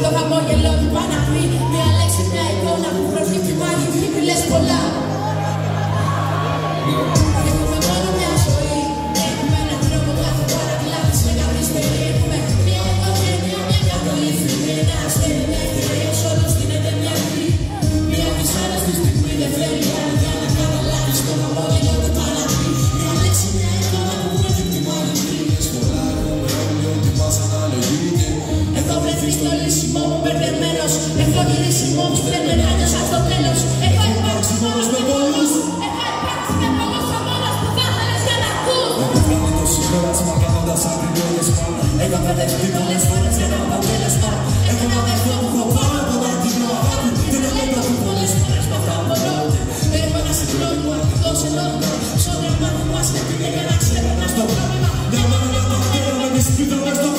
το χαμόγελο του Παναγρή. Μια λέξη, μια εικόνα που προκύπτει πάλι, μη λες πολλά. Έχουμε μόνο μια ζωή, έχουμε έναν τρόπο κάθε παρακλάδι σε καμπής περιέχουμε. Μια οικογένεια, μια κατολίθη, ένα αστέρι, μια ευκαιρία σ' όλους δίνεται μια γη. Μια δυσάρεστη στιγμή δεν θέλει άλλη για να καταλάβεις το χαμόγελο του Παναγρή. Μια λέξη, μια εικόνα που προκύπτει πάλι, μη λες πολλά. Έχουμε όλοι ό,τι μας αναλογείται. Έχω βρεθεί στο λύσιμο μου μπερδεμένος. Έχω γυρίσιμο μου σπλεμμένος σαν το τέλος. Έχω υπάρξει μόνος με πολλούς. Έχω υπάρξει με πολλούς ο μόνος που θα ήθελες για να ακούς. Έχω βγάλει τόση χώρασμα κάνοντας αγριόλεσμα. Έχω παιδευτεί πολλές φορές για να αποτέλεσμα. Έχω ένα αδερφό που έχω πάρα πολλά κοινό αγάπη. Και να λέω που πολλές φορές μ' αυτά μπορώ. Έχω ένα συγκρότημα αρχικός ενώνυμο. Στο γραμμά μου μας και πήγε για να ξεπερνάς το πρόβλημα. Μια μέρα να πατέρα με τη σπίτι μες στο